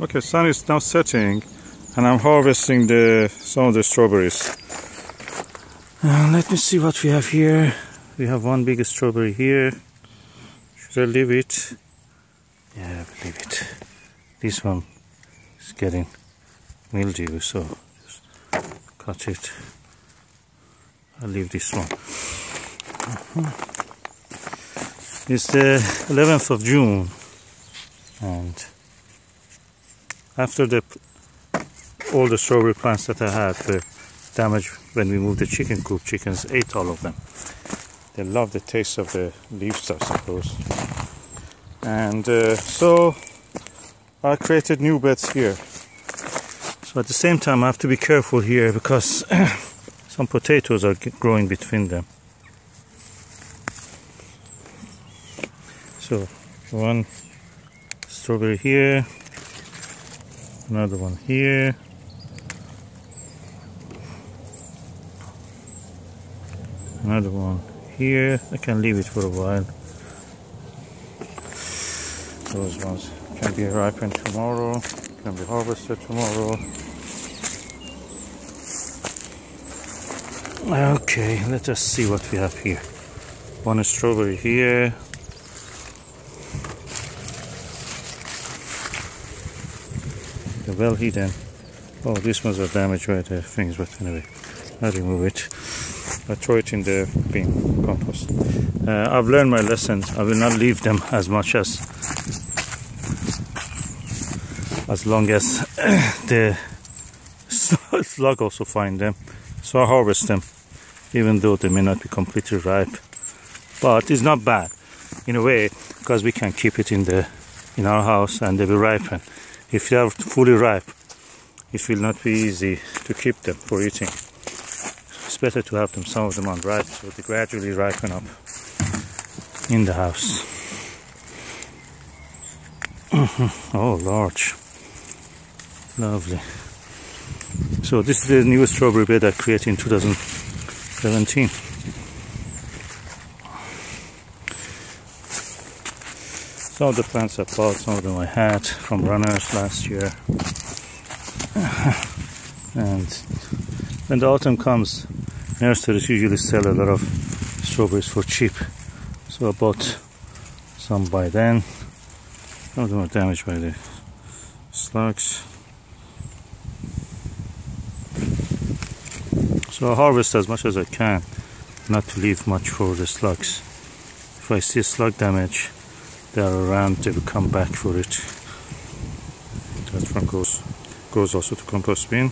Okay, sun is now setting and I'm harvesting some of the strawberries. Let me see what we have here. We have one big strawberry here. Should I leave it? Yeah, I leave it. This one is getting mildew, so just cut it. I'll leave this one. It's the 11th of June, and after all the strawberry plants that I had were damaged when we moved the chicken coop, chickens ate all of them. They love the taste of the leaves, I suppose. And so I created new beds here. So at the same time I have to be careful here because some potatoes are growing between them. So one strawberry here, another one here, another one here. I can leave it for a while. Those ones can be ripened tomorrow, can be harvested tomorrow. Okay, let us see what we have here. One strawberry here. They're well hidden. Oh, these ones are damaged by the things, but anyway, I'll remove it. I throw it in the bin compost. I've learned my lessons. I will not leave them as long as the slug also find them. So I harvest them, even though they may not be completely ripe. But it's not bad in a way, because we can keep it in our house and they will ripen. If they are fully ripe, it will not be easy to keep them for eating. It's better to have some of them unripe, so they gradually ripen up in the house. Oh, large. Lovely. So this is the new strawberry bed I created in 2017. Some of the plants I bought, some of them I had from runners last year. And when the autumn comes, nurseries usually sell a lot of strawberries for cheap. So I bought some by then. Some of them are damaged by the slugs. So I harvest as much as I can, not to leave much for the slugs. If I see slug damage, they are around, they will come back for it. That one goes also to compost bin.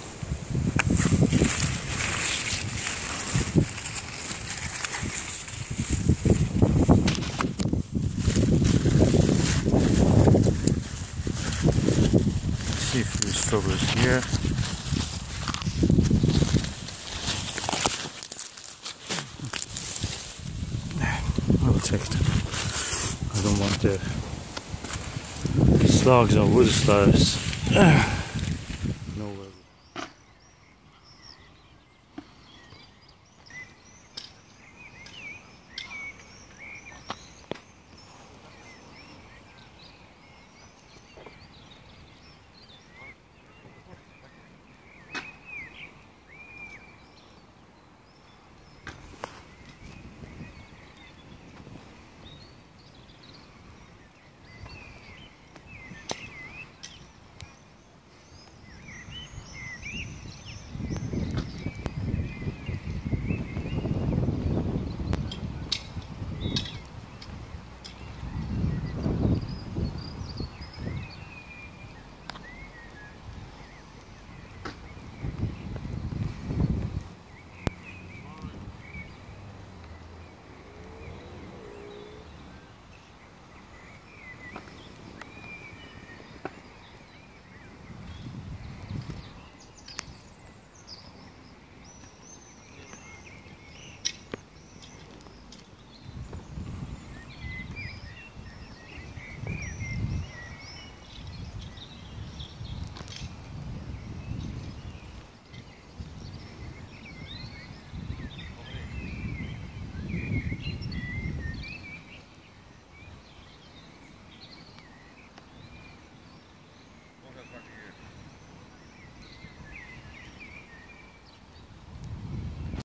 Let's see if there's strawberries here. I'll take them. I don't want the slugs or wood slugs.